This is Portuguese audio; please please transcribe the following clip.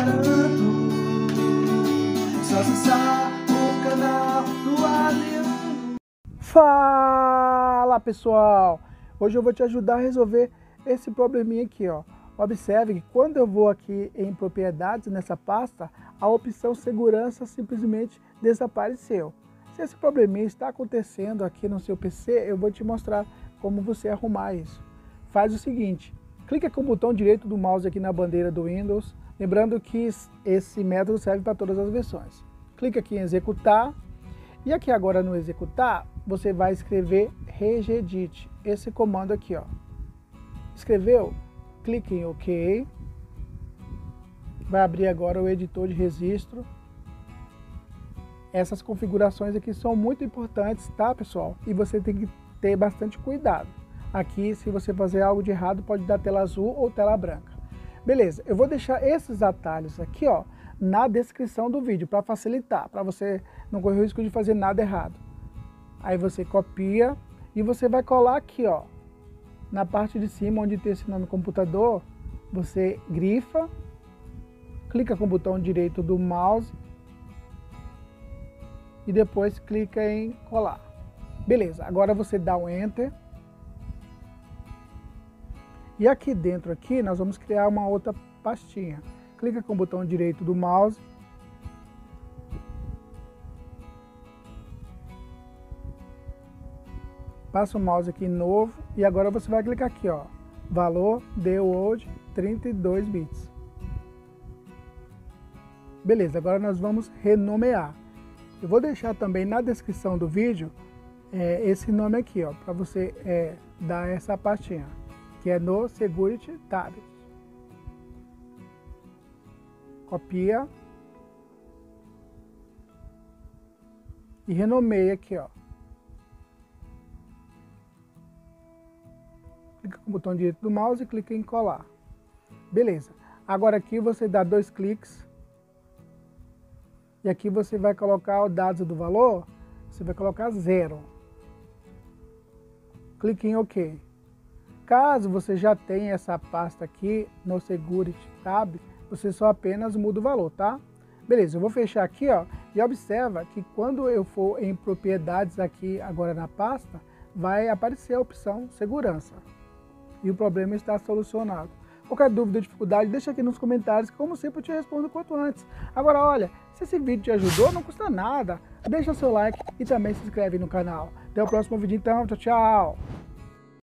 garanto. Só acessar o canal do Adriano. Fala pessoal, hoje eu vou te ajudar a resolver esse probleminha aqui, ó. Observe que quando eu vou aqui em propriedades nessa pasta, a opção segurança simplesmente desapareceu. Se esse probleminha está acontecendo aqui no seu PC, eu vou te mostrar como você arrumar isso. Faz o seguinte, clica com o botão direito do mouse aqui na bandeira do Windows, lembrando que esse método serve para todas as versões. Clica aqui em executar, e aqui agora no executar, você vai escrever regedit, esse comando aqui, ó. Escreveu? Clique em OK. Vai abrir agora o editor de registro. Essas configurações aqui são muito importantes, tá, pessoal? E você tem que ter bastante cuidado. Aqui, se você fazer algo de errado, pode dar tela azul ou tela branca. Beleza, eu vou deixar esses atalhos aqui, ó, na descrição do vídeo, para facilitar, para você não correr o risco de fazer nada errado. Aí você copia e você vai colar aqui, ó, na parte de cima, onde tem esse nome computador, você grifa, clica com o botão direito do mouse e depois clica em colar. Beleza, agora você dá um Enter. E aqui dentro aqui nós vamos criar uma outra pastinha. Clica com o botão direito do mouse. Passa o mouse aqui em novo e agora você vai clicar aqui, ó. Valor DWORD 32 bits. Beleza, agora nós vamos renomear. Eu vou deixar também na descrição do vídeo esse nome aqui, ó, para você dar essa pastinha, que é no Security Tab. Copia e renomeia aqui, ó. Clica com o botão direito do mouse e clica em colar. Beleza. Agora aqui você dá 2 cliques. E aqui você vai colocar o dados do valor. Você vai colocar 0. Clique em OK. Caso você já tenha essa pasta aqui no Security Tab, você só apenas muda o valor, tá? Beleza, eu vou fechar aqui, ó. E observa que quando eu for em propriedades aqui agora na pasta, vai aparecer a opção segurança. E o problema está solucionado. Qualquer dúvida ou dificuldade, deixa aqui nos comentários, que como sempre eu te respondo quanto antes. Agora olha, se esse vídeo te ajudou, não custa nada. Deixa seu like e também se inscreve no canal. Até o próximo vídeo então, tchau, tchau!